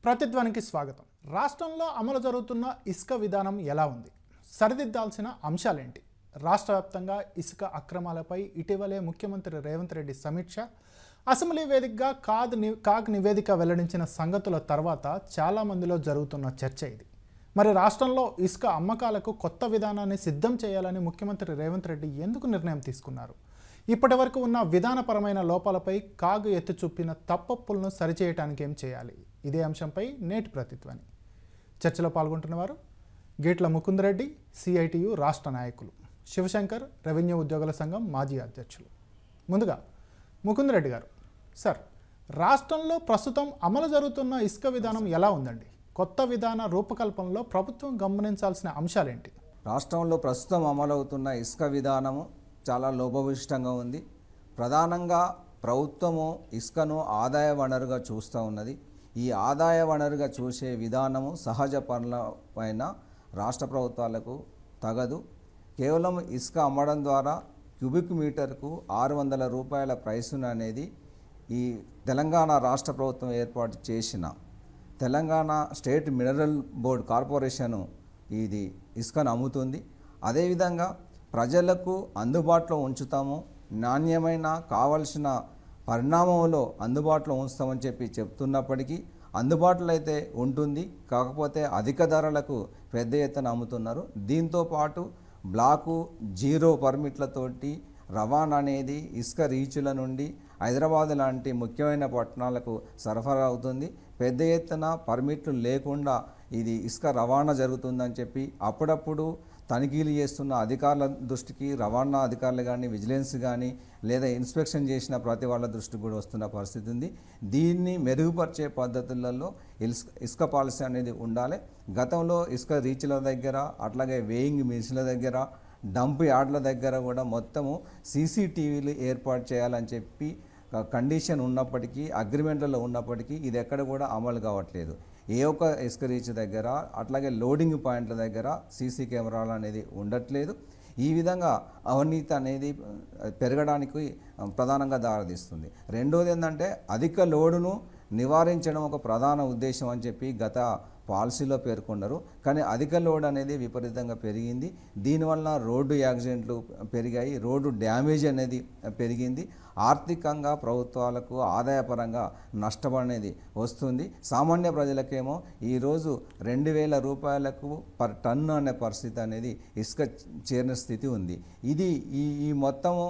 ప్రతిధ్వనికి స్వాగతం. రాష్ట్రంలో అమలు జరుగుతున్న ఇసుక విధానం ఎలా ఉంది? సరిదిద్దాల్సిన అంశాలేంటి? రాష్ట్ర వ్యాప్తంగా ఇసుక అక్రమాలపై ఇటీవలే ముఖ్యమంత్రి రేవంత్ రెడ్డి సమీక్ష, అసెంబ్లీ వేదికగా కాగ్ నివేదిక వెల్లడించిన సంగతుల తర్వాత చాలా మందిలో జరుగుతున్న చర్చ ఇది. మరి రాష్ట్రంలో ఇసుక అమ్మకాలకు కొత్త విధానాన్ని సిద్ధం చేయాలని ముఖ్యమంత్రి రేవంత్ రెడ్డి ఎందుకు నిర్ణయం తీసుకున్నారు? ఇప్పటి వరకు ఉన్న విధానపరమైన లోపాలపై కాగ్ ఎత్తి చూపిన తప్పొప్పులను సరిచేయడానికి ఏం చేయాలి? ఇదే అంశంపై నేటి ప్రతిధ్వని చర్చలో పాల్గొంటున్నవారు గేట్ల ముకుందరెడ్డి, సిఐటియు రాష్ట్ర నాయకులు, శివశంకర్, రెవెన్యూ ఉద్యోగుల సంఘం మాజీ అధ్యక్షులు. ముందుగా ముకుందరెడ్డి గారు, సార్, రాష్ట్రంలో ప్రస్తుతం అమలు జరుగుతున్న ఇసుక విధానం ఎలా ఉందండి? కొత్త విధాన రూపకల్పనలో ప్రభుత్వం గమనించాల్సిన అంశాలేంటి? రాష్ట్రంలో ప్రస్తుతం అమలవుతున్న ఇసుక విధానము చాలా లోపభూయిష్టంగా ఉంది. ప్రధానంగా ప్రభుత్వము ఇసుకను ఆదాయ వనరుగా చూస్తూ ఉన్నది. ఈ ఆదాయ వనరుగా చూసే విధానము సహజ పనుల పైన రాష్ట్ర ప్రభుత్వాలకు తగదు. కేవలం ఇసుక అమ్మడం ద్వారా క్యూబిక్ మీటర్కు 600 రూపాయల ప్రైసును అనేది ఈ తెలంగాణ రాష్ట్ర ప్రభుత్వం ఏర్పాటు చేసిన Telangana state mineral board corporation ఇది ఇసుకను అమ్ముతుంది. అదేవిధంగా ప్రజలకు అందుబాటులో ఉంచుతాము, నాణ్యమైన కావలసిన పరిణామంలో అందుబాటులో ఉంచుతామని చెప్పి చెప్తున్నప్పటికీ అందుబాటులో అయితే ఉంటుంది, కాకపోతే అధిక ధరలకు పెద్ద ఎత్తున అమ్ముతున్నారు. దీంతోపాటు బ్లాకు జీరో పర్మిట్లతోటి రవాణా అనేది ఇసుక రీచుల నుండి హైదరాబాద్ లాంటి ముఖ్యమైన పట్టణాలకు సరఫరా అవుతుంది. పెద్ద ఎత్తున పర్మిట్లు లేకుండా ఇది ఇసుక రవాణా జరుగుతుందని చెప్పి అప్పుడప్పుడు తనిఖీలు చేస్తున్న అధికారుల దృష్టికి, రవాణా అధికారులు కానీ, విజిలెన్స్ కానీ, లేదా ఇన్స్పెక్షన్ చేసిన ప్రతి వాళ్ళ దృష్టికి కూడా వస్తున్న పరిస్థితి ఉంది. దీన్ని మెరుగుపరిచే పద్ధతులలో ఇసుక పాలసీ అనేది ఉండాలి. గతంలో ఇసుక రీచ్ల దగ్గర, అట్లాగే వేయింగ్ మిషన్ల దగ్గర, డంప్ యార్డ్ల దగ్గర కూడా మొత్తము సీసీటీవీలు ఏర్పాటు చేయాలని చెప్పి కండిషన్ ఉన్నప్పటికీ, అగ్రిమెంట్లలో ఉన్నప్పటికీ ఇది ఎక్కడ కూడా అమలు కావట్లేదు. ఏ ఒక్క ఇసుక రీచ్ దగ్గర, అట్లాగే లోడింగ్ పాయింట్ల దగ్గర సీసీ కెమెరాలు అనేది ఉండట్లేదు. ఈ విధంగా అవినీతి అనేది పెరగడానికి ప్రధానంగా దారితీస్తుంది. రెండోది ఏంటంటే అధిక లోడును నివారించడం ఒక ప్రధాన ఉద్దేశం అని చెప్పి గత పాలసీలో పేర్కొన్నారు. కానీ అధిక లోడ్ అనేది విపరీతంగా పెరిగింది. దీనివల్ల రోడ్డు యాక్సిడెంట్లు పెరిగాయి, రోడ్డు డ్యామేజ్ అనేది పెరిగింది. ఆర్థికంగా ప్రభుత్వాలకు ఆదాయపరంగా నష్టం అనేది వస్తుంది. సామాన్య ప్రజలకేమో ఈరోజు 2000 రూపాయలకు పర్ టన్ను అనే పరిస్థితి అనేది ఇసుక చేరిన స్థితి ఉంది. ఇది ఈ మొత్తము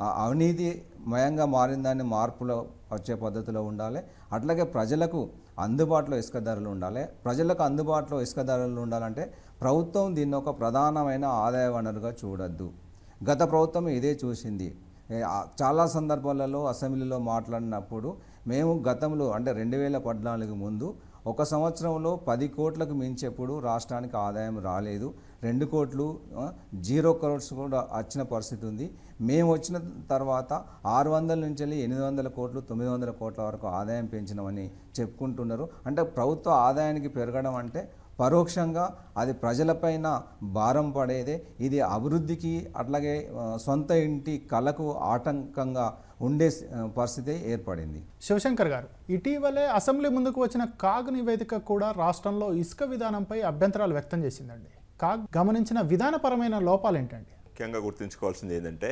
అవినీతిమయంగా మారిందాన్ని మార్పులో వచ్చే పద్ధతిలో ఉండాలి. అట్లాగే ప్రజలకు అందుబాటులో ఇసుక ధరలు ఉండాలి. ప్రజలకు అందుబాటులో ఇసుక ధరలు ఉండాలంటే ప్రభుత్వం దీన్ని ఒక ప్రధానమైన ఆదాయ వనరుగా చూడొద్దు. గత ప్రభుత్వం ఇదే చూసింది. చాలా సందర్భాలలో అసెంబ్లీలో మాట్లాడినప్పుడు మేము గతంలో అంటే 2014 ముందు ఒక సంవత్సరంలో 10 కోట్లకు మించెప్పుడు రాష్ట్రానికి ఆదాయం రాలేదు. 2 కోట్లు 0 crores కూడా వచ్చిన పరిస్థితి ఉంది. మేము వచ్చిన తర్వాత 600 నుంచి 800 కోట్లు 900 కోట్ల వరకు ఆదాయం పెంచినామని చెప్పుకుంటున్నారు. అంటే ప్రభుత్వ ఆదాయానికి పెరగడం అంటే పరోక్షంగా అది ప్రజలపైన భారం పడేదే. ఇది అభివృద్ధికి, అట్లాగే సొంత ఇంటి కళకు ఆటంకంగా ఉండే పరిస్థితి ఏర్పడింది. శివశంకర్ గారు, ఇటీవలే అసెంబ్లీ ముందుకు వచ్చిన కాగ్ నివేదిక కూడా రాష్ట్రంలో ఇసుక విధానంపై అభ్యంతరాలు వ్యక్తం చేసిందండి. కాగ్ గమనించిన విధానపరమైన లోపాలు ఏంటండి? ముఖ్యంగా గుర్తుంచుకోవాల్సింది ఏంటంటే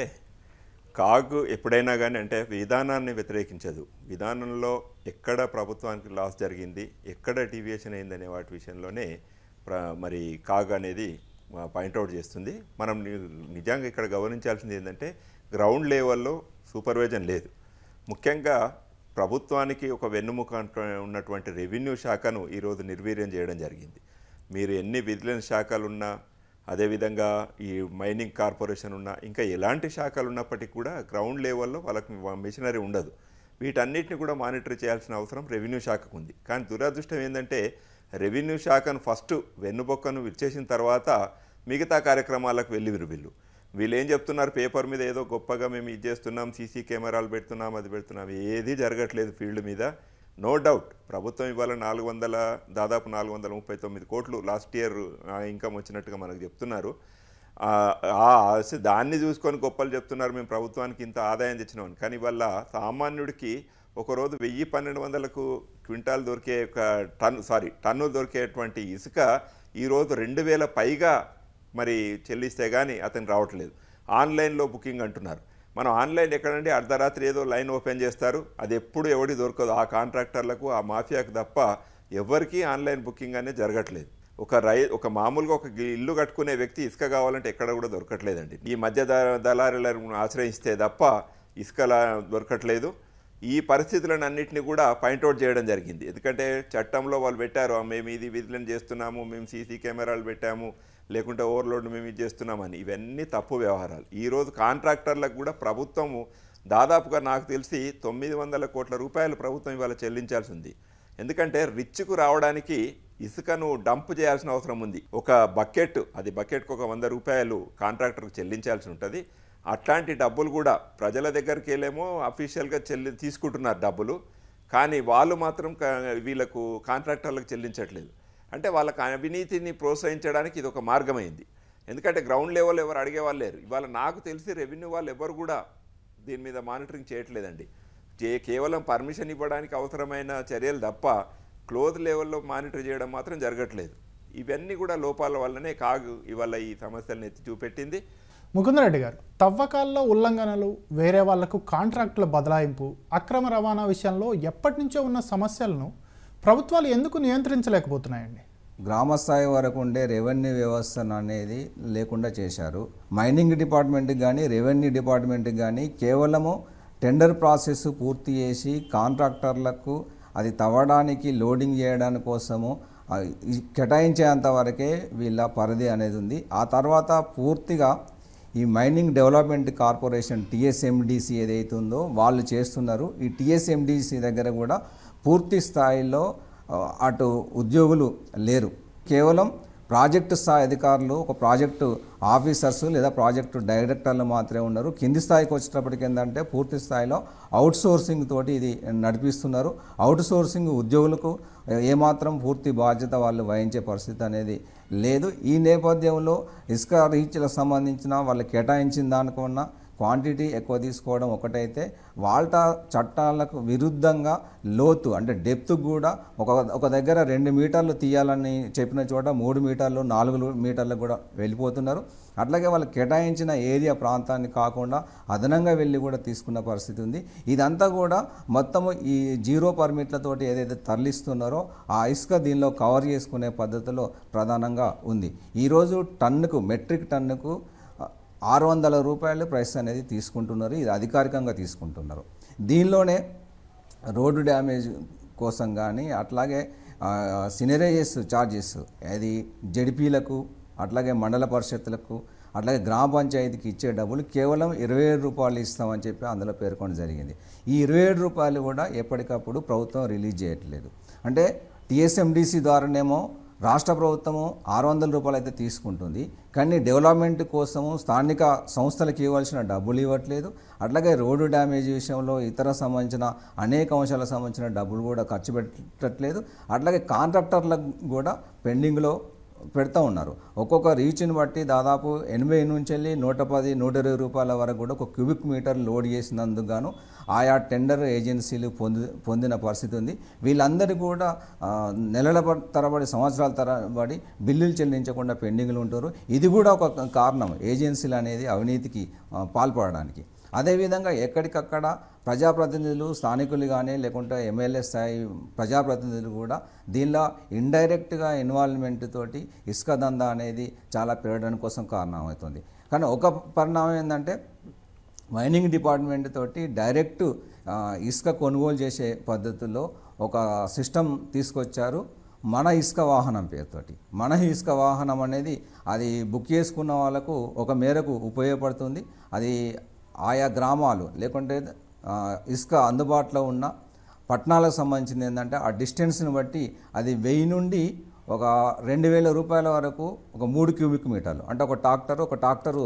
కాగ్ ఎప్పుడైనా కానీ అంటే విధానాన్ని వ్యతిరేకించదు. విధానంలో ఎక్కడ ప్రభుత్వానికి లాస్ జరిగింది, ఎక్కడ డీవియేషన్ అయిందనే వాటి విషయంలోనే మరి కాగ్ అనేది పాయింట్అవుట్ చేస్తుంది. మనం నిజంగా ఇక్కడ గమనించాల్సింది ఏంటంటే గ్రౌండ్ లెవెల్లో సూపర్విజన్ లేదు. ముఖ్యంగా ప్రభుత్వానికి ఒక వెన్నుముక ఉన్నటువంటి రెవెన్యూ శాఖను ఈరోజు నిర్వీర్యం చేయడం జరిగింది. మీరు ఎన్ని విజిలెన్స్ శాఖలు ఉన్నా, అదేవిధంగా ఈ మైనింగ్ కార్పొరేషన్ ఉన్నా, ఇంకా ఎలాంటి శాఖలు ఉన్నప్పటికీ కూడా గ్రౌండ్ లెవెల్లో వాళ్ళకి మెషినరీ ఉండదు. వీటన్నిటిని కూడా మానిటర్ చేయాల్సిన అవసరం రెవెన్యూ శాఖకు ఉంది. కానీ దురదృష్టం ఏంటంటే రెవెన్యూ శాఖను ఫస్ట్ వెన్నుబొక్కను విచ్చేసిన తర్వాత మిగతా కార్యక్రమాలకు వీళ్ళు ఏం చెప్తున్నారు, పేపర్ మీద ఏదో గొప్పగా మేము ఇది చేస్తున్నాం, సీసీ కెమెరాలు పెడుతున్నాం, అది పెడుతున్నాం, ఏది జరగట్లేదు ఫీల్డ్ మీద. నో డౌట్ ప్రభుత్వం ఇవాళ దాదాపు 439 కోట్లు లాస్ట్ ఇయర్ ఇన్కమ్ వచ్చినట్టుగా మనకు చెప్తున్నారు. దాన్ని చూసుకొని గొప్పలు చెప్తున్నారు, మేము ప్రభుత్వానికి ఇంత ఆదాయం తెచ్చినామని. కానీ ఇవాళ సామాన్యుడికి ఒకరోజు 1000-1200కు క్వింటాల్ దొరికే టన్ను దొరికేటువంటి ఇసుక ఈరోజు 2000 పైగా మరి చెల్లిస్తే కానీ అతను రావట్లేదు. ఆన్లైన్లో బుకింగ్ అంటున్నారు. మనం ఆన్లైన్ ఎక్కడంటే అర్ధరాత్రి ఏదో లైన్ ఓపెన్ చేస్తారు, అది ఎప్పుడు ఎవరికి దొరకదు. ఆ కాంట్రాక్టర్లకు ఆ మాఫియాకు తప్ప ఎవరికీ ఆన్లైన్ బుకింగ్ అనేది జరగట్లేదు. ఒక మామూలుగా ఒక ఇల్లు కట్టుకునే వ్యక్తి ఇసుక కావాలంటే ఎక్కడ కూడా దొరకట్లేదండి. ఈ మధ్య దళారులను ఆశ్రయిస్తే తప్ప ఇసుకలా దొరకట్లేదు. ఈ పరిస్థితులను అన్నింటినీ కూడా పాయింట్అవుట్ చేయడం జరిగింది. ఎందుకంటే చట్టంలో వాళ్ళు పెట్టారు, మేము ఇది విధులను చేస్తున్నాము, మేము సీసీ కెమెరాలు పెట్టాము, లేకుంటే ఓవర్లోడ్ మేము ఇది చేస్తున్నామని. ఇవన్నీ తప్పు వ్యవహారాలు. ఈరోజు కాంట్రాక్టర్లకు కూడా ప్రభుత్వము దాదాపుగా నాకు తెలిసి 900 కోట్ల రూపాయలు ప్రభుత్వం ఇవాళ చెల్లించాల్సి ఉంది. ఎందుకంటే రిచ్కు రావడానికి ఇసుకను డంప్ చేయాల్సిన అవసరం ఉంది. ఒక బకెట్కు ఒక 100 రూపాయలు కాంట్రాక్టర్కు చెల్లించాల్సి ఉంటుంది. అట్లాంటి డబ్బులు కూడా ప్రజల దగ్గరికి వెళ్ళేమో అఫీషియల్గా తీసుకుంటున్నారు డబ్బులు, కానీ వాళ్ళు మాత్రం వీళ్ళకు కాంట్రాక్టర్లకు చెల్లించట్లేదు. అంటే వాళ్ళకి అవినీతిని ప్రోత్సహించడానికి ఇది ఒక మార్గమైంది. ఎందుకంటే గ్రౌండ్ లెవెల్ ఎవరు అడిగేవాళ్ళు లేరు. ఇవాళ నాకు తెలిసి రెవెన్యూ వాళ్ళు ఎవరు కూడా దీని మీద మానిటరింగ్ చేయట్లేదండి. కేవలం పర్మిషన్ ఇవ్వడానికి అవసరమైన చర్యలు తప్ప క్లోజ్ లెవెల్లో మానిటర్ చేయడం మాత్రం జరగట్లేదు. ఇవన్నీ కూడా లోపాల వల్లనే కాగు ఇవాళ ఈ సమస్యలను ఎత్తి చూపెట్టింది. ముకుందరెడ్డి గారు, తవ్వకాల్లో ఉల్లంఘనలు, వేరే వాళ్లకు కాంట్రాక్టుల బదలాయింపు, అక్రమ రవాణా విషయంలో ఎప్పటి నుంచో ఉన్న సమస్యలను ప్రభుత్వాలు ఎందుకు నియంత్రించలేకపోతున్నాయండి? గ్రామస్థాయి వరకు ఉండే రెవెన్యూ వ్యవస్థ అనేది లేకుండా చేశారు. మైనింగ్ డిపార్ట్మెంట్కి కానీ రెవెన్యూ డిపార్ట్మెంట్కి కానీ కేవలము టెండర్ ప్రాసెస్ పూర్తి చేసి కాంట్రాక్టర్లకు అది తవ్వడానికి లోడింగ్ చేయడానికి కోసము కేటాయించేంత వరకే వీళ్ళ పరిధి అనేది ఉంది. ఆ తర్వాత పూర్తిగా ఈ మైనింగ్ డెవలప్మెంట్ కార్పొరేషన్ టీఎస్ఎండిసి ఏదైతే ఉందో వాళ్ళు చేస్తున్నారు. ఈ టీఎస్ఎండిసి దగ్గర కూడా పూర్తి స్థాయిలో అటు ఉద్యోగులు లేరు. కేవలం ప్రాజెక్టు స్థాయి అధికారులు, ఒక ప్రాజెక్టు ఆఫీసర్స్ లేదా ప్రాజెక్టు డైరెక్టర్లు మాత్రమే ఉన్నారు. కింది స్థాయికి వచ్చేటప్పటికి ఏంటంటే పూర్తి స్థాయిలో అవుట్ సోర్సింగ్ తోటి ఇది నడిపిస్తున్నారు. అవుట్ సోర్సింగ్ ఉద్యోగులకు ఏమాత్రం పూర్తి బాధ్యత వాళ్ళు వహించే పరిస్థితి అనేది లేదు. ఈ నేపథ్యంలో ఇసుక రీచ్లకు సంబంధించిన వాళ్ళు కేటాయించిన దానికన్నా క్వాంటిటీ ఎక్కువ తీసుకోవడం ఒకటైతే, వాళ్ళ చట్టాలకు విరుద్ధంగా లోతు అంటే డెప్త్ కూడా ఒక దగ్గర 2 మీటర్లు తీయాలని చెప్పిన చోట 3 మీటర్లు 4 మీటర్లు కూడా వెళ్ళిపోతున్నారు. అట్లాగే వాళ్ళు కేటాయించిన ఏరియా ప్రాంతాన్ని కాకుండా అదనంగా వెళ్ళి కూడా తీసుకున్న పరిస్థితి ఉంది. ఇదంతా కూడా మొత్తము ఈ 0 పర్మిట్లతోటి ఏదైతే తరలిస్తున్నారో ఆ ఇసుక దీనిలో కవర్ చేసుకునే పద్ధతిలో ప్రధానంగా ఉంది. ఈరోజు టన్నుకు, మెట్రిక్ టన్నుకు 600 రూపాయలు ప్రైస్ అనేది తీసుకుంటున్నారు. ఇది అధికారికంగా తీసుకుంటున్నారు. దీనిలోనే రోడ్డు డ్యామేజ్ కోసం కానీ అట్లాగే సినరేజెస్ ఛార్జెస్ అది జడిపీలకు, అట్లాగే మండల పరిషత్తులకు, అట్లాగే గ్రామ పంచాయతీకి ఇచ్చే డబ్బులు కేవలం 27 రూపాయలు ఇస్తామని చెప్పి అందులో పేర్కొనడం జరిగింది. ఈ 27 రూపాయలు కూడా ఎప్పటికప్పుడు ప్రభుత్వం రిలీజ్ చేయట్లేదు. అంటే టీఎస్ఎండిసి ద్వారానేమో రాష్ట్ర ప్రభుత్వము 600 రూపాయలు అయితే తీసుకుంటుంది, కానీ డెవలప్మెంట్ కోసము స్థానిక సంస్థలకు ఇవ్వాల్సిన డబ్బులు ఇవ్వట్లేదు. అట్లాగే రోడ్డు డ్యామేజ్ విషయంలో ఇతర సంబంధించిన అనేక అంశాలకు సంబంధించిన డబ్బులు కూడా ఖర్చు పెట్టట్లేదు. అట్లాగే కాంట్రాక్టర్లకు కూడా పెండింగ్లో పెడతా ఉన్నారు. ఒక్కొక్క రీచ్ని బట్టి దాదాపు 80 నుంచి వెళ్ళి 110, 120 రూపాయల వరకు కూడా ఒక క్యూబిక్ మీటర్ లోడ్ చేసినందుకు గాను ఆయా టెండర్ ఏజెన్సీలు పొందిన పరిస్థితి ఉంది. వీళ్ళందరూ కూడా నెలల తరబడి, సంవత్సరాల తరబడి బిల్లులు చెల్లించకుండా పెండింగ్లు ఉంటారు. ఇది కూడా ఒక కారణం ఏజెన్సీలు అనేది అవినీతికి పాల్పడడానికి. అదేవిధంగా ఎక్కడికక్కడ ప్రజాప్రతినిధులు, స్థానికులు కానీ లేకుంటే ఎమ్మెల్యే స్థాయి ప్రజాప్రతినిధులు కూడా దీనిలో ఇండైరెక్ట్గా ఇన్వాల్వ్మెంట్ తోటి ఇసుక దందా అనేది చాలా పెరగడానికి కోసం కారణమవుతుంది. కానీ ఒక పరిణామం ఏంటంటే మైనింగ్ డిపార్ట్మెంట్ తోటి డైరెక్ట్ ఇసుక కొనుగోలు చేసే పద్ధతుల్లో ఒక సిస్టమ్ తీసుకొచ్చారు. మన ఇసుక వాహనం పేరుతోటి. మన ఇసుక వాహనం అనేది అది బుక్ చేసుకున్న వాళ్ళకు ఒక మేరకు ఉపయోగపడుతుంది. అది ఆయా గ్రామాలు లేకుంటే ఇసుక అందుబాటులో ఉన్న పట్టణాలకు సంబంధించింది ఏంటంటే ఆ డిస్టెన్స్ని బట్టి అది 1000 నుండి ఒక 2000 రూపాయల వరకు ఒక 3 క్యూబిక్ మీటర్లు, అంటే ఒక ట్రాక్టరు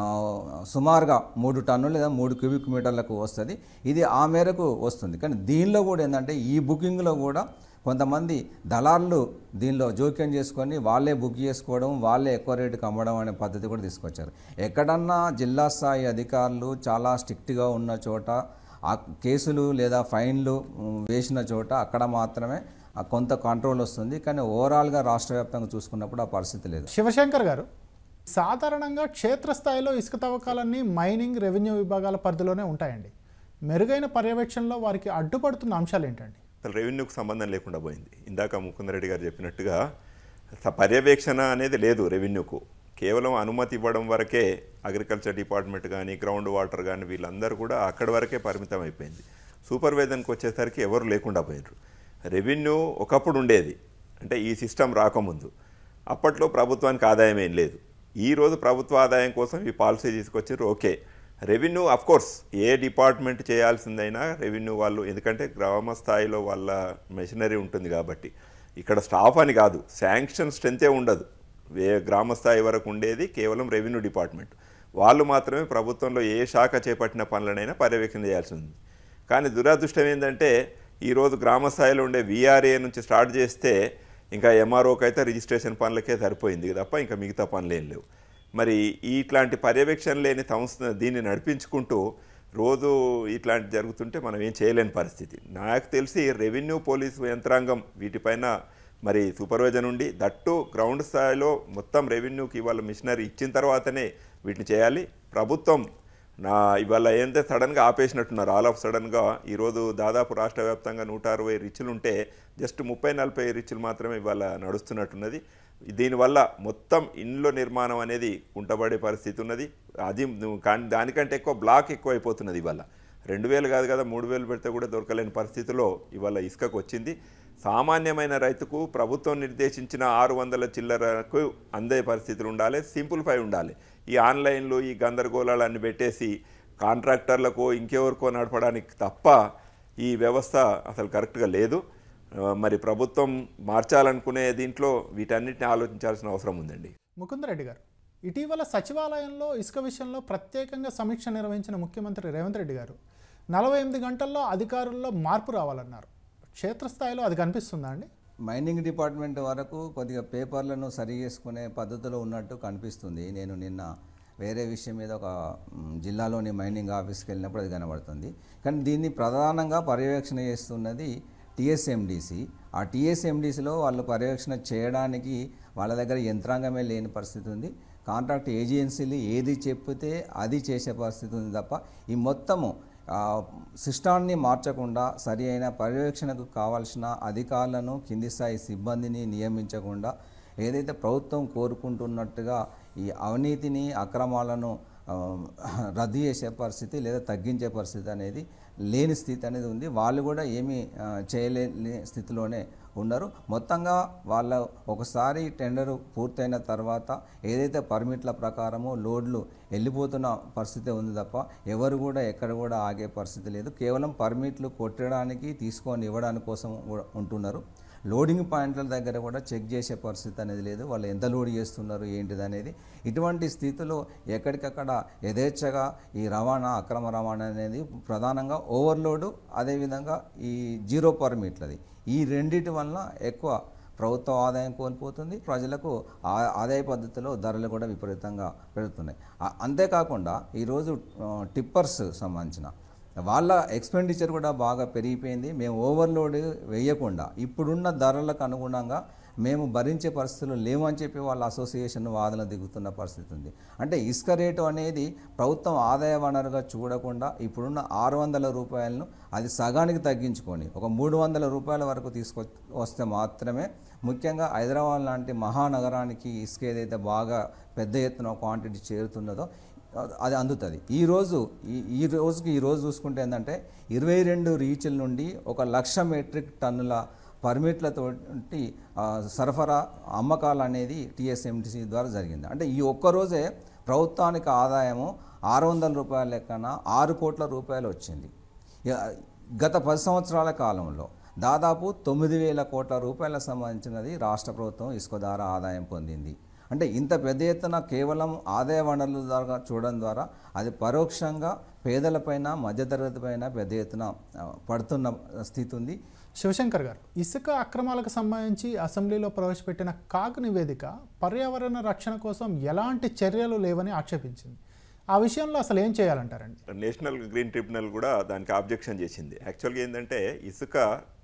సుమారుగా 3 టన్నులు లేదా 3 క్యూబిక్ మీటర్లకు వస్తుంది. ఇది ఆ మేరకు వస్తుంది. కానీ దీనిలో కూడా ఏంటంటే ఈ బుకింగ్లో కూడా కొంతమంది దళారులు దీనిలో జోక్యం చేసుకొని వాళ్ళే బుక్ చేసుకోవడం, వాళ్ళే ఎక్కువ రేటుకి అమ్మడం అనే పద్ధతి కూడా తీసుకొచ్చారు. ఎక్కడన్నా జిల్లా స్థాయి అధికారులు చాలా స్ట్రిక్ట్గా ఉన్న చోట ఆ కేసులు లేదా ఫైన్లు వేసిన చోట అక్కడ మాత్రమే కొంత కంట్రోల్ వస్తుంది. కానీ ఓవరాల్గా రాష్ట్ర వ్యాప్తంగా చూసుకున్నప్పుడు ఆ పరిస్థితి లేదు. శివశంకర్ గారు, సాధారణంగా క్షేత్రస్థాయిలో ఇసుక తవ్వకాలన్నీ మైనింగ్, రెవెన్యూ విభాగాల పరిధిలోనే ఉంటాయండి. మెరుగైన పర్యవేక్షణలో వారికి అడ్డుపడుతున్న అంశాలు ఏంటండి? అసలు రెవెన్యూకి సంబంధం లేకుండా పోయింది. ఇందాక ముకుందరెడ్డి గారు చెప్పినట్టుగా పర్యవేక్షణ అనేది లేదు రెవెన్యూకు. కేవలం అనుమతి ఇవ్వడం వరకే అగ్రికల్చర్ డిపార్ట్మెంట్ కానీ, గ్రౌండ్ వాటర్ కానీ వీళ్ళందరూ కూడా అక్కడి వరకే పరిమితం అయిపోయింది. సూపర్వైజన్కి వచ్చేసరికి ఎవరు లేకుండా పోయినారు. రెవెన్యూ ఒకప్పుడు ఉండేది, అంటే ఈ సిస్టమ్ రాకముందు. అప్పట్లో ప్రభుత్వానికి ఆదాయం ఏం లేదు. ఈరోజు ప్రభుత్వ ఆదాయం కోసం ఈ పాలసీ తీసుకొచ్చారు. ఓకే, రెవెన్యూ అఫ్కోర్స్ ఏ డిపార్ట్మెంట్ చేయాల్సిందైనా రెవెన్యూ వాళ్ళు, ఎందుకంటే గ్రామ స్థాయిలో వాళ్ళ మెషినరీ ఉంటుంది కాబట్టి. ఇక్కడ స్టాఫ్ అని కాదు, శాంక్షన్ స్ట్రెంతే ఉండదు. గ్రామ స్థాయి వరకు ఉండేది కేవలం రెవెన్యూ డిపార్ట్మెంట్. వాళ్ళు మాత్రమే ప్రభుత్వంలో ఏ శాఖ చేపట్టిన పనులనైనా పర్యవేక్షణ చేయాల్సి ఉంది. కానీ దురదృష్టం ఏంటంటే ఈరోజు గ్రామ స్థాయిలో ఉండే వీఆర్ఏ నుంచి స్టార్ట్ చేస్తే ఇంకా ఎంఆర్ఓకి అయితే రిజిస్ట్రేషన్ పనులకే సరిపోయింది తప్ప ఇంకా మిగతా పనులు ఏం లేవు. మరి ఇట్లాంటి పర్యవేక్షణ లేని సంస్థ దీన్ని నడిపించుకుంటూ రోజు ఇట్లాంటి జరుగుతుంటే మనం ఏం చేయలేని పరిస్థితి. నాకు తెలిసి రెవెన్యూ పోలీసు యంత్రాంగం వీటిపైన మరి సూపర్వైజన్ ఉండి, దట్టు గ్రౌండ్ స్థాయిలో మొత్తం రెవెన్యూకి ఇవాళ మిషనరీ ఇచ్చిన తర్వాతనే వీటిని చేయాలి. ప్రభుత్వం ఇవాళ ఏంటంటే సడన్గా ఆపేసినట్టున్నారు. ఆల్ ఆఫ్ సడన్గా ఈరోజు దాదాపు రాష్ట్ర వ్యాప్తంగా 160 రిచ్లు ఉంటే జస్ట్ 30-40 రిచ్లు మాత్రమే ఇవాళ నడుస్తున్నట్టున్నది. దీనివల్ల మొత్తం ఇండ్ల నిర్మాణం అనేది కుంటబడే పరిస్థితి ఉన్నది. అది కానీ దానికంటే ఎక్కువ బ్లాక్ ఎక్కువ అయిపోతున్నది. ఇవాళ 2000 కాదు కదా, 3000 పెడితే కూడా దొరకలేని పరిస్థితిలో ఇవాళ ఇసుకకు వచ్చింది. సామాన్యమైన రైతుకు ప్రభుత్వం నిర్దేశించిన 600 చిల్లరకు అందే పరిస్థితులు ఉండాలి, సింప్లిఫై ఉండాలి. ఈ ఆన్లైన్లో ఈ గందరగోళాలన్నీ పెట్టేసి కాంట్రాక్టర్లకు ఇంకెవరికో నడపడానికి తప్ప ఈ వ్యవస్థ అసలు కరెక్ట్గా లేదు. మరి ప్రభుత్వం మార్చాలనుకునే దీంట్లో వీటన్నిటిని ఆలోచించాల్సిన అవసరం ఉందండి. ముకుందరెడ్డి గారు, ఇటీవల సచివాలయంలో ఇసుక విషయంలో ప్రత్యేకంగా సమీక్ష నిర్వహించిన ముఖ్యమంత్రి రేవంత్ రెడ్డి గారు 48 గంటల్లో అధికారుల్లో మార్పు రావాలన్నారు. క్షేత్రస్థాయిలో అది కనిపిస్తుందా అండి? మైనింగ్ డిపార్ట్మెంట్ వరకు కొద్దిగా పేపర్లను సరి చేసుకునే పద్ధతిలో ఉన్నట్టు కనిపిస్తుంది. నేను నిన్న వేరే విషయం మీద ఒక జిల్లాలోని మైనింగ్ ఆఫీస్కి వెళ్ళినప్పుడు అది కనబడుతుంది. కానీ దీన్ని ప్రధానంగా పర్యవేక్షణ చేస్తున్నది టీఎస్ఎండిసి. ఆ టీఎస్ఎండిసిలో వాళ్ళు పర్యవేక్షణ చేయడానికి వాళ్ళ దగ్గర యంత్రాంగమే లేని పరిస్థితి ఉంది. కాంట్రాక్ట్ ఏజెన్సీలు ఏది చెప్తే అది చేసే పరిస్థితి ఉంది తప్ప ఈ మొత్తము సిస్టాన్ని మార్చకుండా సరి అయిన పర్యవేక్షణకు కావాల్సిన అధికారులను, కింది స్థాయి సిబ్బందిని నియమించకుండా ఏదైతే ప్రభుత్వం కోరుకుంటున్నట్టుగా ఈ అవినీతిని, అక్రమాలను రద్దు చేసే పరిస్థితి లేదా తగ్గించే పరిస్థితి అనేది లేని స్థితి అనేది ఉంది. వాళ్ళు కూడా ఏమీ చేయలేని స్థితిలోనే ఉన్నారు. మొత్తంగా వాళ్ళ ఒకసారి టెండరు పూర్తయిన తర్వాత ఏదైతే పర్మిట్ల ప్రకారము లోడ్లు వెళ్ళిపోతున్న పరిస్థితి ఉంది తప్ప ఎవరు కూడా ఎక్కడ కూడా ఆగే పరిస్థితి లేదు. కేవలం పర్మిట్లు కొట్టడానికి, తీసుకొని ఇవ్వడానికి కోసం ఉంటున్నారు. లోడింగ్ పాయింట్ల దగ్గర కూడా చెక్ చేసే పరిస్థితి అనేది లేదు. వాళ్ళు ఎంత లోడ్ చేస్తున్నారు ఏంటిది అనేది. ఇటువంటి స్థితిలో ఎక్కడికక్కడ యథేచ్ఛగా ఈ రవాణా, అక్రమ రవాణా అనేది ప్రధానంగా ఓవర్లోడు, అదేవిధంగా ఈ జీరో పర్మిట్లది, ఈ రెండిటి వలన ఎక్కువ ప్రభుత్వ ఆదాయం కోల్పోతుంది. ప్రజలకు ఆదాయ పద్ధతిలో ధరలు కూడా విపరీతంగా పెరుగుతున్నాయి. అంతేకాకుండా ఈరోజు టిప్పర్స్ సంబంధించిన వాళ్ళ ఎక్స్పెండిచర్ కూడా బాగా పెరిగిపోయింది. మేము ఓవర్లోడ్ వేయకుండా ఇప్పుడున్న ధరలకు అనుగుణంగా మేము భరించే పరిస్థితులు లేవని చెప్పి వాళ్ళ అసోసియేషన్ వాదన దిగుతున్న పరిస్థితి ఉంది. అంటే ఇసుక రేటు అనేది ప్రభుత్వం ఆదాయ వనరుగా చూడకుండా ఇప్పుడున్న 600 రూపాయలను అది సగానికి తగ్గించుకొని ఒక 300 రూపాయల వరకు తీసుకొస్తే మాత్రమే, ముఖ్యంగా హైదరాబాద్ లాంటి మహానగరానికి ఇసుక ఏదైతే బాగా పెద్ద ఎత్తున క్వాంటిటీ చేరుతున్నదో అది అందుతుంది. ఈ రోజు చూసుకుంటే ఏంటంటే 22 రీచ్ల నుండి 1,00,000 మెట్రిక్ టన్నుల పర్మిట్లతోటి సరఫరా అమ్మకాలు అనేది టీఎస్ఎండిసి ద్వారా జరిగింది. అంటే ఈ ఒక్కరోజే ప్రభుత్వానికి ఆదాయము 600 రూపాయల లెక్కన 6 కోట్ల రూపాయలు వచ్చింది. గత 10 సంవత్సరాల కాలంలో దాదాపు 9,000 కోట్ల రూపాయలకు సంబంధించినది రాష్ట్ర ప్రభుత్వం ఇసుక ద్వారా ఆదాయం పొందింది. అంటే ఇంత పెద్ద ఎత్తున కేవలం ఆదాయ వనరుల ద్వారా చూడడం ద్వారా అది పరోక్షంగా పేదలపైన, మధ్యతరగతి పైన పెద్ద ఎత్తున పడుతున్న స్థితి ఉంది. శివశంకర్ గారు, ఇసుక అక్రమాలకు సంబంధించి అసెంబ్లీలో ప్రవేశపెట్టిన కాగ్ నివేదిక పర్యావరణ రక్షణ కోసం ఎలాంటి చర్యలు లేవని ఆక్షేపించింది. ఆ విషయంలో అసలు ఏం చేయాలంటారండి? నేషనల్ గ్రీన్ ట్రిబ్యునల్ కూడా దానికి ఆబ్జెక్షన్ చేసింది. యాక్చువల్గా ఏంటంటే ఇసుక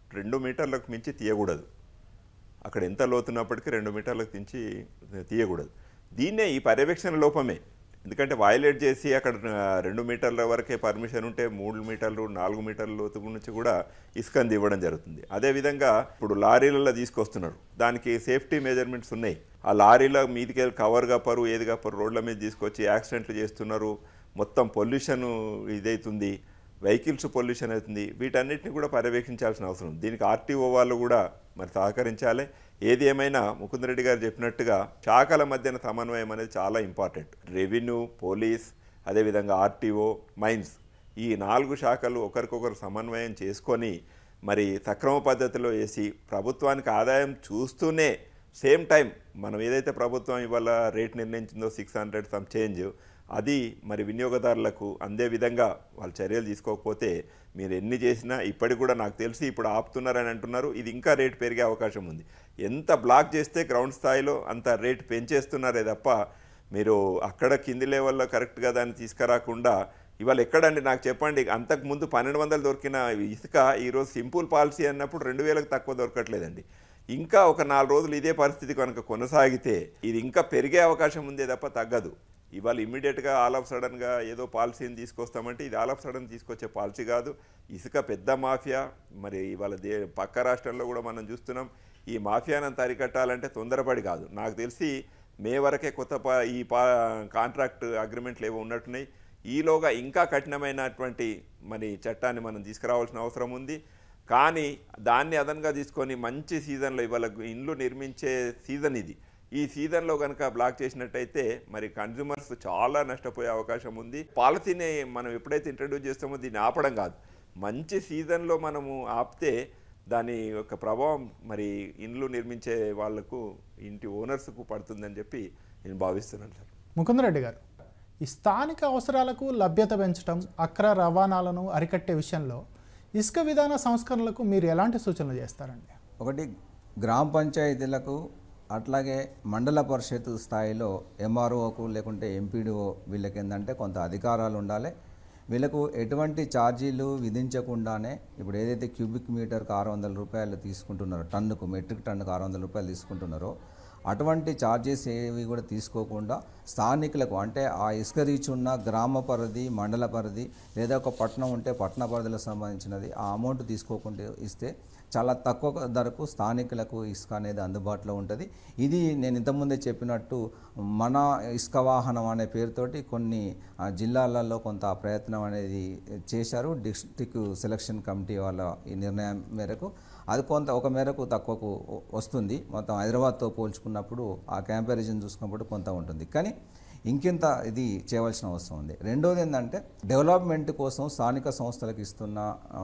2 మీటర్లకు మించి తీయకూడదు. అక్కడ ఎంత లోతున్నప్పటికీ 2 మీటర్లకు మించి తీయకూడదు. దీన్నే ఈ పర్యవేక్షణ లోపమే. ఎందుకంటే వయలేట్ చేసి అక్కడ 2 మీటర్ల వరకే పర్మిషన్ ఉంటే 3 మీటర్లు 4 మీటర్ల లోతు నుంచి కూడా ఇసుకని ఇవ్వడం జరుగుతుంది. అదేవిధంగా ఇప్పుడు లారీలలో తీసుకొస్తున్నారు, దానికి సేఫ్టీ మెజర్మెంట్స్ ఉన్నాయి. ఆ లారీల మీదికి వెళ్ళి కవర్ కప్పరు, ఏది కప్పరు, రోడ్ల మీద తీసుకొచ్చి యాక్సిడెంట్లు చేస్తున్నారు. మొత్తం పొల్యూషన్ ఇదవుతుంది, వెహికల్స్ పొల్యూషన్ అవుతుంది. వీటన్నిటిని కూడా పర్యవేక్షించాల్సిన అవసరం ఉంది. దీనికి ఆర్టీఓ వాళ్ళు కూడా మరి సహకరించాలి. ఏది ఏమైనా ముకుందరెడ్డి గారు చెప్పినట్టుగా శాఖల మధ్యన సమన్వయం అనేది చాలా ఇంపార్టెంట్. రెవెన్యూ, పోలీస్, అదేవిధంగా ఆర్టీఓ, మైన్స్, ఈ 4 శాఖలు ఒకరికొకరు సమన్వయం చేసుకొని మరి సక్రమ పద్ధతిలో వేసి ప్రభుత్వానికి ఆదాయం చూస్తూనే సేమ్ టైం మనం ఏదైతే ప్రభుత్వం ఇవాళ రేట్ నిర్ణయించిందో 600 సమ్ చేంజ్, అది మరి వినియోగదారులకు అందే విధంగా వాళ్ళు చర్యలు తీసుకోకపోతే మీరు ఎన్ని చేసినా ఇప్పటికి కూడా నాకు తెలిసి ఇప్పుడు ఆపుతున్నారని అంటున్నారు, ఇది ఇంకా రేటు పెరిగే అవకాశం ఉంది. ఎంత బ్లాక్ చేస్తే గ్రౌండ్ స్థాయిలో అంత రేటు పెంచేస్తున్నారే తప్ప మీరు అక్కడ కింది లెవెల్లో కరెక్ట్గా దాన్ని తీసుకురాకుండా ఇవాళ ఎక్కడండి నాకు చెప్పండి. అంతకుముందు 1200 దొరికిన ఇసుక ఈరోజు సింపుల్ పాలసీ అన్నప్పుడు 2000కు తక్కువ దొరకట్లేదండి. ఇంకా ఒక 4 రోజులు ఇదే పరిస్థితి కనుక కొనసాగితే ఇది ఇంకా పెరిగే అవకాశం ఉందే తప్ప తగ్గదు. ఇవాళ ఇమ్మీడియట్గా ఆల్ ఆఫ్ సడన్గా ఏదో పాలసీని తీసుకొస్తామంటే ఇది ఆల్ ఆఫ్ సడన్ తీసుకొచ్చే పాలసీ కాదు. ఇసుక పెద్ద మాఫియా. మరి ఇవాళ పక్క రాష్ట్రంలో కూడా మనం చూస్తున్నాం. ఈ మాఫియాను అరికట్టాలంటే తొందరపడి కాదు. నాకు తెలిసి మే వరకే ఈ కాంట్రాక్ట్ అగ్రిమెంట్లు ఏవో ఉన్నట్టున్నాయి. ఈలోగా ఇంకా కఠినమైనటువంటి మరి చట్టాన్ని మనం తీసుకురావాల్సిన అవసరం ఉంది. కానీ దాన్ని అదనంగా తీసుకొని మంచి సీజన్లో ఇవాళ ఇండ్లు నిర్మించే సీజన్ ఇది, ఈ సీజన్లో కనుక బ్లాక్ చేసినట్టయితే మరి కన్జ్యూమర్స్ చాలా నష్టపోయే అవకాశం ఉంది. పాలసీని మనం ఎప్పుడైతే ఇంట్రడ్యూస్ చేస్తామో దీన్ని ఆపడం కాదు, మంచి సీజన్లో మనము ఆపితే దాని యొక్క ప్రభావం మరి ఇండ్లు నిర్మించే వాళ్లకు, ఇంటి ఓనర్స్కు పడుతుందని చెప్పి నేను భావిస్తున్నాను సార్. ముకుందరెడ్డి గారు, ఈ స్థానిక అవసరాలకు లభ్యత పెంచడం, అక్రమ రవాణాలను అరికట్టే విషయంలో ఇసుక విధాన సంస్కరణలకు మీరు ఎలాంటి సూచనలు చేస్తారండి? ఒకటి, గ్రామ పంచాయతీలకు అట్లాగే మండల పరిషత్ స్థాయిలో ఎంఆర్ఓకు లేకుంటే ఎంపీడీఓ వీళ్ళకి ఏంటంటే కొంత అధికారాలు ఉండాలి. వీళ్ళకు ఎటువంటి ఛార్జీలు విధించకుండానే ఇప్పుడు ఏదైతే క్యూబిక్ మీటర్కి 600 రూపాయలు తీసుకుంటున్నారో, టన్నుకు మెట్రిక్ టన్నుకు 600 రూపాయలు తీసుకుంటున్నారో అటువంటి ఛార్జెస్ ఏవి కూడా తీసుకోకుండా స్థానికులకు, అంటే ఆ ఇసుక రీచ్ ఉన్న గ్రామ పరిధి, మండల పరిధి లేదా ఒక పట్టణం ఉంటే పట్టణ పరిధిలకు సంబంధించినది ఆ అమౌంట్ తీసుకోకుండా ఇస్తే చాలా తక్కువ ధరకు స్థానికులకు ఇసుక అనేది అందుబాటులో ఉంటుంది. ఇది నేను ఇంతకుముందే చెప్పినట్టు మన ఇసుక వాహనం అనే పేరుతోటి కొన్ని జిల్లాలలో కొంత ప్రయత్నం అనేది చేశారు. డిస్ట్రిక్ట్ సెలక్షన్ కమిటీ వాళ్ళ ఈ నిర్ణయం మేరకు అది కొంత ఒక మేరకు తక్కువకు వస్తుంది. మొత్తం హైదరాబాద్తో పోల్చుకున్నప్పుడు ఆ కంపారిజన్ చూసుకున్నప్పుడు కొంత ఉంటుంది. కానీ ఇంకింత ఇది చేయవలసిన అవసరం ఉంది. రెండోది ఏంటంటే డెవలప్మెంట్ కోసం స్థానిక సంస్థలకు ఇస్తున్న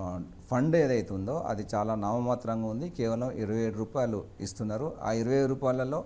ఫండ్ ఏదైతే ఉందో అది చాలా నామమాత్రంగా ఉంది. కేవలం 27 రూపాయలు ఇస్తున్నారు. ఆ 27 రూపాయలలో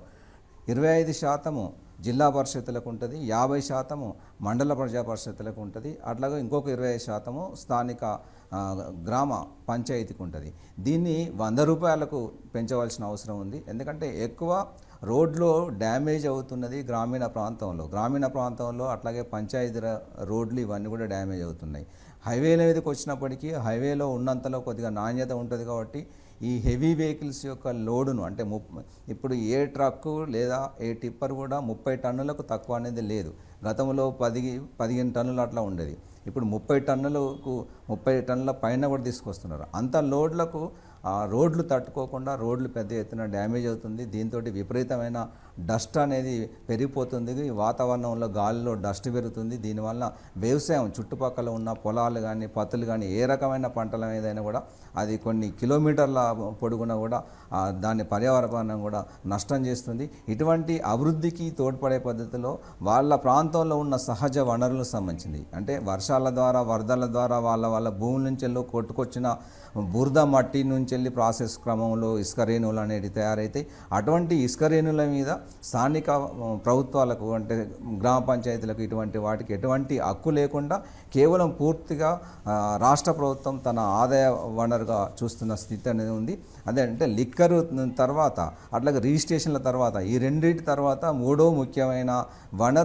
25% జిల్లా పరిషత్తులకు ఉంటుంది, 50% మండల ప్రజా పరిషత్తులకు ఉంటుంది, అట్లాగే ఇంకొక 25% స్థానిక గ్రామ పంచాయతీకి ఉంటుంది. దీన్ని 100 రూపాయలకు పెంచవలసిన అవసరం ఉంది. ఎందుకంటే ఎక్కువ రోడ్లో డ్యామేజ్ అవుతున్నది గ్రామీణ ప్రాంతంలో అట్లాగే పంచాయతీ రోడ్లు ఇవన్నీ కూడా డ్యామేజ్ అవుతున్నాయి. హైవేల మీదకి వచ్చినప్పటికీ హైవేలో ఉన్నంతలో కొద్దిగా నాణ్యత ఉంటుంది కాబట్టి ఈ హెవీ వెహికల్స్ యొక్క లోడును, అంటే ఇప్పుడు ఏ ట్రక్కు లేదా ఏ టిప్పర్ కూడా 30 టన్నులకు తక్కువ అనేది లేదు. గతంలో 15 టన్నులు అట్లా ఉండేది. ఇప్పుడు 30 టన్నుల పైన కూడా తీసుకొస్తున్నారు. అంత లోడ్లకు రోడ్లు తట్టుకోకుండా రోడ్లు పెద్ద ఎత్తున డ్యామేజ్ అవుతుంది. దీంతో విపరీతమైన డస్ట్ అనేది పెరిగిపోతుంది. వాతావరణంలో గాలిలో డస్ట్ పెరుగుతుంది. దీనివల్ల వ్యవసాయం చుట్టుపక్కల ఉన్న పొలాలు కానీ పత్తులు కానీ ఏ రకమైన పంటల మీదైనా కూడా అది కొన్ని కిలోమీటర్ల పొడుగున కూడా దాని పర్యావరణం కూడా నష్టం చేస్తుంది. ఇటువంటి అభివృద్ధికి తోడ్పడే పద్ధతిలో వాళ్ళ ప్రాంతంలో ఉన్న సహజ వనరులకు సంబంధించింది, అంటే వర్షాల ద్వారా వరదల ద్వారా వాళ్ళ భూముల నుంచి కొట్టుకొచ్చిన బురద మట్టి నుంచి వెళ్ళి ప్రాసెస్ క్రమంలో ఇసుక రేణువులు అనేవి తయారైతాయి. అటువంటి ఇసుక రేణువుల మీద స్థానిక ప్రభుత్వాలకు, అంటే గ్రామ పంచాయతీలకు ఇటువంటి వాటికి ఎటువంటి హక్కు లేకుండా కేవలం పూర్తిగా రాష్ట్ర ప్రభుత్వం తన ఆదాయ వనరుగా చూస్తున్న స్థితి అనేది ఉంది. అదే అంటే లిక్కర్ తర్వాత అట్లాగే రిజిస్ట్రేషన్ల తర్వాత ఈ రెండింటి తర్వాత మూడో ముఖ్యమైన వనరు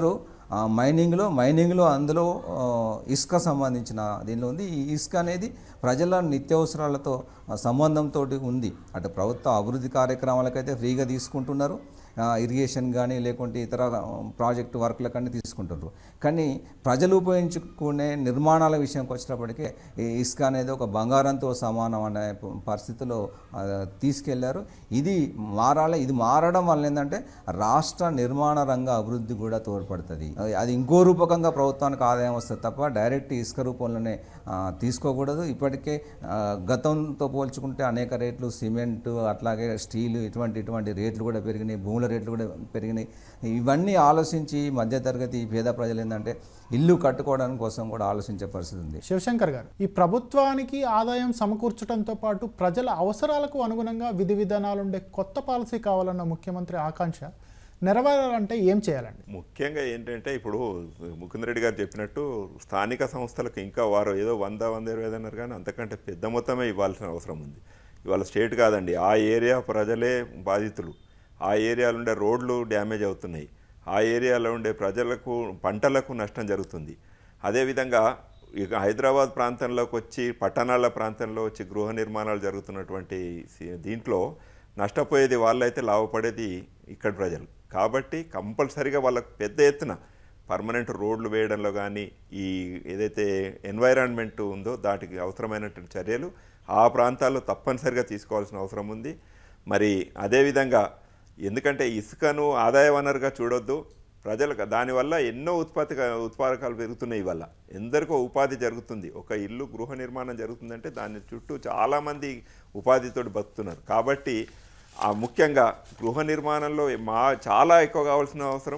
మైనింగ్లో అందులో ఇసుక సంబంధించిన దీనిలో ఉంది. ఈ ఇసుక అనేది ప్రజల నిత్యావసరాలతో సంబంధంతో ఉంది. అటు ప్రభుత్వ అభివృద్ధి కార్యక్రమాలకైతే ఫ్రీగా తీసుకుంటున్నారు, ఇరిగేషన్ కానీ లేకుంటే ఇతర ప్రాజెక్టు వర్క్లకు అన్నీ తీసుకుంటున్నారు. కానీ ప్రజలు ఉపయోగించుకునే నిర్మాణాల విషయంకి వచ్చినప్పటికీ ఈ ఇసుక అనేది ఒక బంగారంతో సమానం అనే పరిస్థితిలో తీసుకెళ్లారు. ఇది మారాలి. ఇది మారడం వల్ల ఏంటంటే రాష్ట్ర నిర్మాణ రంగ అభివృద్ధి కూడా తోడ్పడుతుంది. అది ఇంకో రూపకంగా ప్రభుత్వానికి ఆదాయం వస్తుంది తప్ప డైరెక్ట్ ఇసుక రూపంలోనే తీసుకోకూడదు. ఇప్పటికే గతంతో పోల్చుకుంటే అనేక రేట్లు సిమెంట్ అట్లాగే స్టీలు ఇటువంటి రేట్లు కూడా పెరిగినాయి, భూముల రేట్లు కూడా పెరిగినాయి. ఇవన్నీ ఆలోచించి మధ్యతరగతి పేద ప్రజలు ఏంటంటే ఇల్లు కట్టుకోవడానికి కోసం కూడా ఆలోచించే పరిస్థితి ఉంది. శివశంకర్ గారు, ఈ ప్రభుత్వానికి ఆదాయం సమకూర్చడంతో పాటు ప్రజల అవసరాలకు అనుగుణంగా విధి విధానాలుండే కొత్త పాలసీ కావాలన్న ముఖ్యమంత్రి ఆకాంక్ష నెరవేరాలంటే ఏం చేయాలండి? ముఖ్యంగా ఏంటంటే ఇప్పుడు ముకుంద్ రెడ్డి గారు చెప్పినట్టు స్థానిక సంస్థలకు ఇంకా వారు ఏదో 100-120 అన్నారు, కానీ అంతకంటే పెద్ద మొత్తమే ఇవ్వాల్సిన అవసరం ఉంది. ఇవాళ స్టేట్ కాదండి, ఆ ఏరియా ప్రజలే బాధితులు. ఆ ఏరియాలో ఉండే రోడ్లు డ్యామేజ్ అవుతున్నాయి, ఆ ఏరియాలో ఉండే ప్రజలకు పంటలకు నష్టం జరుగుతుంది. అదేవిధంగా ఇక హైదరాబాద్ ప్రాంతంలోకి వచ్చి పట్టణాల ప్రాంతంలో వచ్చి గృహ నిర్మాణాలు జరుగుతున్నటువంటి దీంట్లో నష్టపోయేది వాళ్ళైతే లాభపడేది ఇక్కడ ప్రజలు. కాబట్టి కంపల్సరీగా వాళ్ళకు పెద్ద ఎత్తున పర్మనెంట్ రోడ్లు వేయడంలో కానీ ఈ ఏదైతే ఎన్వైరాన్మెంట్ ఉందో దానికి అవసరమైనటువంటి చర్యలు ఆ ప్రాంతాల్లో తప్పనిసరిగా తీసుకోవాల్సిన అవసరం ఉంది. మరి అదేవిధంగా ఎందుకంటే ఇసుకను ఆదాయ వనరుగా చూడొద్దు, ప్రజలకు దానివల్ల ఎన్నో ఉత్పాదకాలు పెరుగుతున్నాయి. ఇవల్ల ఎందరికో ఉపాధి జరుగుతుంది. ఒక ఇల్లు గృహ నిర్మాణం జరుగుతుందంటే దాని చుట్టూ చాలామంది ఉపాధితో బతుకుతున్నారు. కాబట్టి ముఖ్యంగా గృహ నిర్మాణంలో చాలా ఎక్కువ కావాల్సిన అవసరం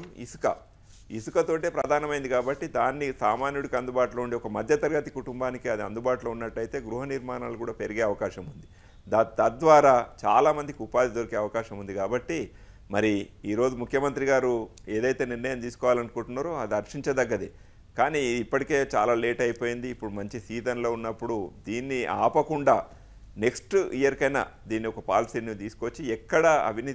ఇసుకతోటే ప్రధానమైంది. కాబట్టి దాన్ని సామాన్యుడికి అందుబాటులో ఉండే ఒక మధ్యతరగతి కుటుంబానికి అది అందుబాటులో ఉన్నట్టయితే గృహ నిర్మాణాలు కూడా పెరిగే అవకాశం ఉంది. తద్వారా చాలామందికి ఉపాధి దొరికే అవకాశం ఉంది. కాబట్టి మరి ఈరోజు ముఖ్యమంత్రి గారు ఏదైతే నిర్ణయం తీసుకోవాలనుకుంటున్నారో అది హర్షించదగ్గది. కానీ ఇప్పటికే చాలా లేట్ అయిపోయింది. ఇప్పుడు మంచి సీజన్లో ఉన్నప్పుడు దీన్ని ఆపకుండా నెక్స్ట్ ఇయర్కైనా దీన్ని ఒక పాలసీని తీసుకొచ్చి ఎక్కడ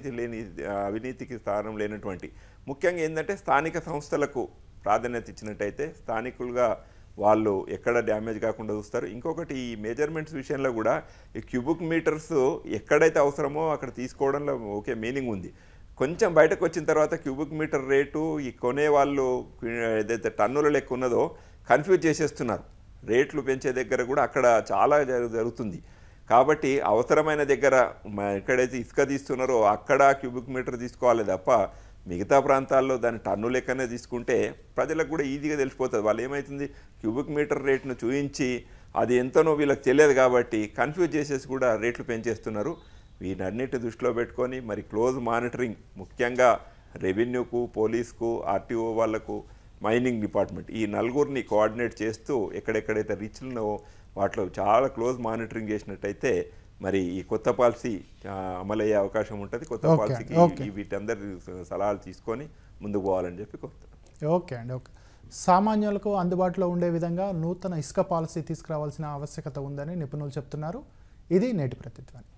అవినీతికి స్థానం లేనటువంటి ముఖ్యంగా ఏంటంటే స్థానిక సంస్థలకు ప్రాధాన్యత ఇచ్చినట్టయితే స్థానికులుగా వాళ్ళు ఎక్కడ డ్యామేజ్ కాకుండా చూస్తారు. ఇంకొకటి ఈ మెజర్మెంట్స్ విషయంలో కూడా ఈ క్యూబిక్ మీటర్స్ ఎక్కడైతే అవసరమో అక్కడ తీసుకోవడంలో ఓకే మీనింగ్ ఉంది. కొంచెం బయటకు వచ్చిన తర్వాత క్యూబిక్ మీటర్ రేటు ఈ కొనే వాళ్ళు ఏదైతే టన్నుల లెక్క ఉన్నదో కన్ఫ్యూజ్ చేసేస్తున్నారు. రేట్లు పెంచే దగ్గర కూడా అక్కడ చాలా జరుగుతుంది. కాబట్టి అవసరమైన దగ్గర ఎక్కడైతే ఇసుక తీస్తున్నారో అక్కడ క్యూబిక్ మీటర్ తీసుకోవాలి తప్ప మిగతా ప్రాంతాల్లో దాని టన్ను లెక్కనే తీసుకుంటే ప్రజలకు కూడా ఈజీగా తెలిసిపోతుంది. వాళ్ళు ఏమవుతుంది క్యూబిక్ మీటర్ రేట్ను చూయించి అది ఎంతనో వీళ్ళకి తెలియదు కాబట్టి కన్ఫ్యూజ్ చేసేసి కూడా రేట్లు పెంచేస్తున్నారు. వీటన్నిటి దృష్టిలో పెట్టుకొని మరి క్లోజ్ మానిటరింగ్ ముఖ్యంగా రెవెన్యూకు, పోలీస్కు, ఆర్టీఓ వాళ్లకు, మైనింగ్ డిపార్ట్మెంట్ ఈ నలుగురిని కోఆర్డినేట్ చేస్తూ ఎక్కడెక్కడైతే రీచ్లను వాటిలో చాలా క్లోజ్ మానిటరింగ్ చేసినట్టయితే మరి ఈ కొత్త పాలసీ అమలయ్యే అవకాశం ఉంటుంది. కొత్త పాలసీకి వీటందరి సలహాలు తీసుకొని ముందుకు పోవాలని చెప్పి కోరుతున్నాను. ఓకే అండి, ఓకే. సామాన్యులకు అందుబాటులో ఉండే విధంగా నూతన ఇసుక పాలసీ తీసుకురావాల్సిన ఆవశ్యకత ఉందని నిపుణులు చెప్తున్నారు. ఇది నేటి ప్రతిధ్వని.